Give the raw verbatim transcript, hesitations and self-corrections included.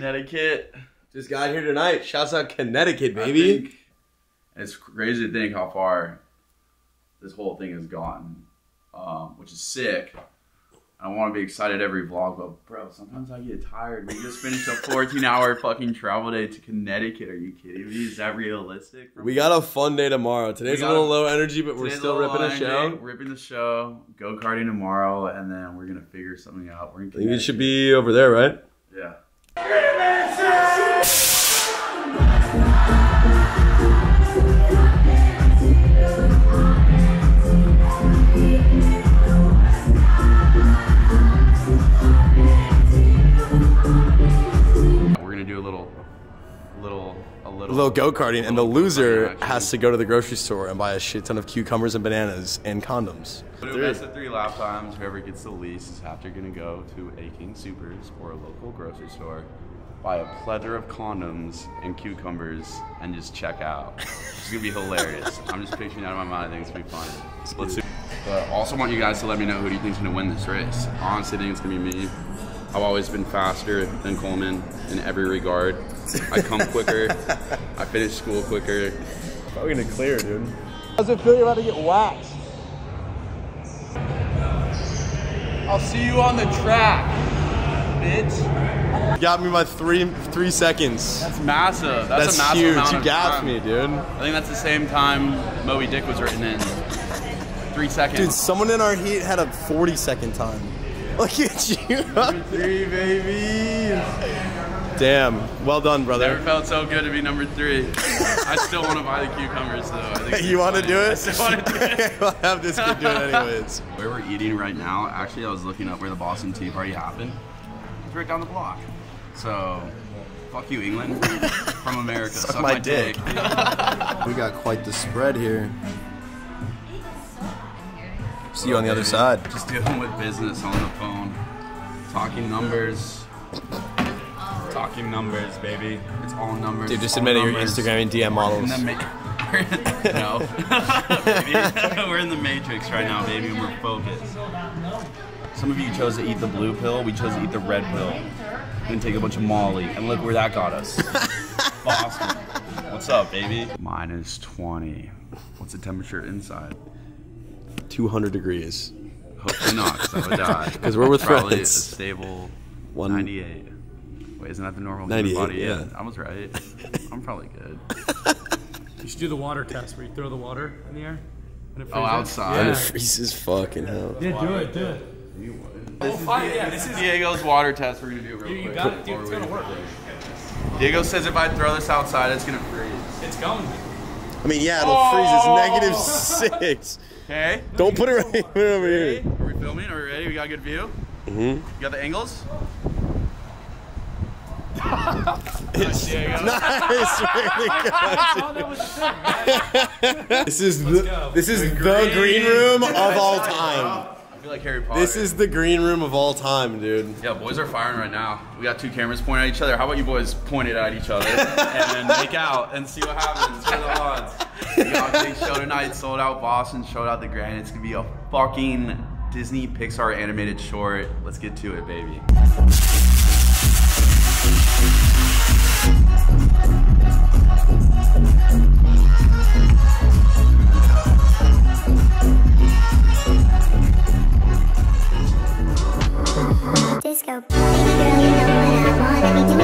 Connecticut. Just got here tonight. Shouts out Connecticut, baby. It's crazy to think how far this whole thing has gotten, um, which is sick. I want to be excited every vlog, but bro, sometimes I get tired. We just finished a fourteen hour fucking travel day to Connecticut. Are you kidding me? Is that realistic? We got a fun day tomorrow. Today's a little low energy, but we're still ripping the show. Ripping the show. Go karting tomorrow, and then we're gonna figure something out. We're in I think it should be over there, right? Yeah. A little go-karting, and the loser has to go to the grocery store and buy a shit ton of cucumbers and bananas and condoms. We'll do best of three lap times. Whoever gets the least is after gonna go to a King Supers or a local grocery store, buy a plethora of condoms and cucumbers, and just check out. It's gonna be hilarious. I'm just picturing out of my mind. I think it's gonna be fun. Let's do. But also want you guys to let me know who do you think's gonna win this race. I honestly think it's gonna be me. I've always been faster than Coleman in every regard. I come quicker. I finish school quicker. Probably gonna clear, dude. How's it feel you're about to get waxed? I'll see you on the track, bitch. You got me by three three seconds. That's massive. That's, that's a massive huge. Amount you of gassed time. me, dude. I think that's the same time Moby Dick was written in. Three seconds. Dude, someone in our heat had a forty second time. Look at you. Number three, baby. Damn. Well done, brother. Never felt so good to be number three. I still want to buy the cucumbers, though. I think you want to do it? I still want to do it. We'll have this kid do it anyways. Where we're eating right now, actually, I was looking up where the Boston Tea Party happened. It's right down the block. So, fuck you, England. From America. Suck, Suck my, my dick. dick. We got quite the spread here. See you on the other side. Just dealing with business on the phone. Talking numbers. Talking numbers, baby. It's all numbers. Dude, just admit it, you're Instagramming D M models. In the no. Baby. We're in the Matrix right now, baby, and we're focused. Some of you chose to eat the blue pill. We chose to eat the red pill. And take a bunch of Molly. And look where that got us. Boston. What's up, baby? minus twenty. What's the temperature inside? two hundred degrees. Hopefully not, because I would die. Because we're with Probably friends. a stable One, ninety-eight. Wait, isn't that the normal ninety-eight, body? yeah. I was right. I'm probably good. You should do the water test where you throw the water in the air. And it Oh, outside? And it freezes fucking hell. Yeah, do it, do it. You would. This, is, yeah, this is Diego's water test. We're going to do it real You, you quick. got it, dude. It's going to work. Diego says if I throw this outside, it's going to freeze. It's going. I mean, yeah, it'll Oh! freeze. It's negative six. Okay. Don't put it right put it over here. Are we filming? Are we ready? We got a good view? Mm-hmm. You got the angles? It's Diego. nice. Really good. This is the this is the green, green room of all time. I feel like Harry Potter. This is the green room of all time, dude. Yeah, boys are firing right now. We got two cameras pointing at each other. How about you boys point it at each other and then make out and see what happens? What are the odds? We got a big show tonight. Sold out Boston. Showed out the Grand. It's gonna be a fucking Disney Pixar animated short. Let's get to it, baby. Disco. Baby girl, you know what I wanna be doing.